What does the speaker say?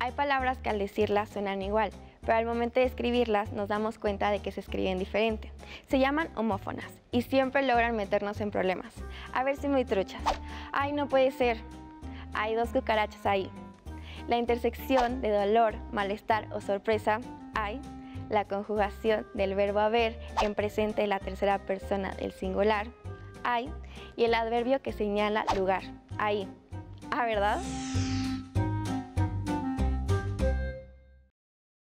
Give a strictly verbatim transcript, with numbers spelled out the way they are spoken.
Hay palabras que al decirlas suenan igual, pero al momento de escribirlas nos damos cuenta de que se escriben diferente. Se llaman homófonas y siempre logran meternos en problemas. A ver si muy truchas. ¡Ay, no puede ser! Hay dos cucarachas ahí. La intersección de dolor, malestar o sorpresa, hay. La conjugación del verbo haber en presente de la tercera persona del singular, hay. Y el adverbio que señala lugar, ahí. ¿Ah, verdad?